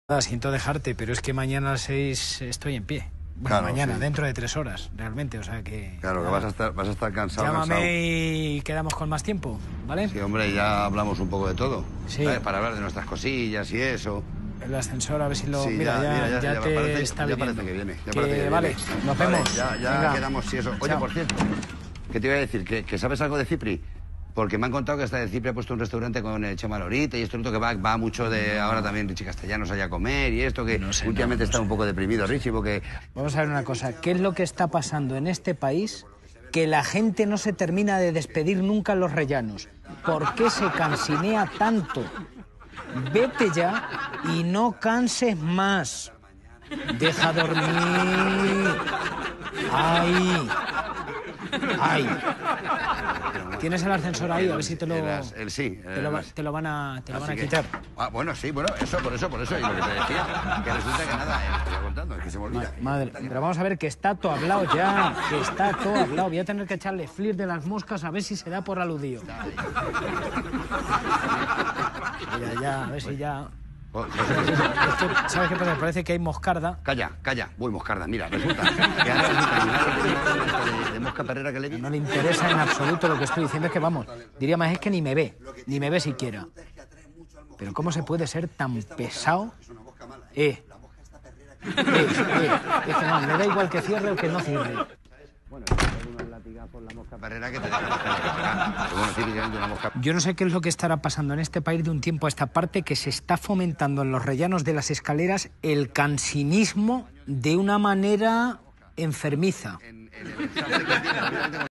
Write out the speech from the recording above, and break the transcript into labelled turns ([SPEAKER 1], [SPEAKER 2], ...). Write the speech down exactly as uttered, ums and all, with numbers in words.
[SPEAKER 1] Siento dejarte, pero es que mañana a las seis estoy en pie. Bueno,
[SPEAKER 2] Claro,
[SPEAKER 1] mañana,
[SPEAKER 2] sí.
[SPEAKER 1] dentro de tres horas, realmente, o sea que...
[SPEAKER 2] Claro, que vas a estar, vas a estar cansado,
[SPEAKER 1] Llámame
[SPEAKER 2] cansado.
[SPEAKER 1] y quedamos con más tiempo, ¿vale?
[SPEAKER 2] Sí, hombre, ya hablamos un poco de todo.
[SPEAKER 1] Sí.
[SPEAKER 2] ¿Sabes? Para hablar de nuestras cosillas y eso.
[SPEAKER 1] El ascensor, a ver si lo...
[SPEAKER 2] Sí,
[SPEAKER 1] mira, ya,
[SPEAKER 2] mira,
[SPEAKER 1] ya,
[SPEAKER 2] ya
[SPEAKER 1] te
[SPEAKER 2] parece-
[SPEAKER 1] está
[SPEAKER 2] ya
[SPEAKER 1] viniendo.
[SPEAKER 2] parece que viene, ya
[SPEAKER 1] Que,
[SPEAKER 2] parece que
[SPEAKER 1] vale,
[SPEAKER 2] viene.
[SPEAKER 1] nos
[SPEAKER 2] Vale,
[SPEAKER 1] vemos.
[SPEAKER 2] ya ya
[SPEAKER 1] Venga.
[SPEAKER 2] quedamos, sí, eso. Oye,
[SPEAKER 1] Chao.
[SPEAKER 2] por cierto, ¿qué te iba a decir? ¿Que, que sabes algo de Cipri? Porque me han contado que hasta de Cipri ha puesto un restaurante con el Chema Lorita y esto otro que va, va mucho de ahora también Richie Castellanos allá a comer y esto que
[SPEAKER 1] No sé,
[SPEAKER 2] últimamente
[SPEAKER 1] no, no
[SPEAKER 2] está
[SPEAKER 1] sé.
[SPEAKER 2] un poco deprimido Richie porque...
[SPEAKER 1] Vamos a ver una cosa. ¿Qué es lo que está pasando en este país que la gente no se termina de despedir nunca en los rellanos? ¿Por qué se cansinea tanto? Vete ya y no canses más. Deja dormir. Ay. Ay. ¿Tienes el ascensor ahí? A ver si te lo...
[SPEAKER 2] El as- el sí,
[SPEAKER 1] Te lo, va-
[SPEAKER 2] el-
[SPEAKER 1] te lo van a, te lo van a
[SPEAKER 2] Así que-
[SPEAKER 1] quitar.
[SPEAKER 2] Ah, bueno, sí, bueno, eso, por eso, por eso, y lo que te decía, que resulta que nada, eh, te iba contando, es que se me olvida.
[SPEAKER 1] Madre, pero vamos a ver que está todo hablado ya, que está todo hablado. Voy a tener que echarle flir de las moscas a ver si se da por aludido. Mira, ya, a ver si ya...
[SPEAKER 2] Oh, pues,
[SPEAKER 1] Es que, ¿sabes qué pasa? Me parece que hay moscarda.
[SPEAKER 2] Calla, calla, voy moscarda, mira, resulta que ahora resulta que una vez de, de mosca perrera que le vi.
[SPEAKER 1] No le interesa en absoluto lo que estoy diciendo. Es que, vamos, diría más, es que ni me ve, ni me ve siquiera. Pero ¿cómo se puede ser tan pesado? Eh, eh, eh, es que no, me da igual que cierre o que no cierre.
[SPEAKER 2] Bueno, hay unos latigazos la mosca perrera que te dejan la cara. Pero bueno, típicamente una mosca...
[SPEAKER 1] Yo no sé qué es lo que estará pasando en este país de un tiempo a esta parte, que se está fomentando en los rellanos de las escaleras el cansinismo de una manera enfermiza.
[SPEAKER 2] En, en el ensamble que tiene,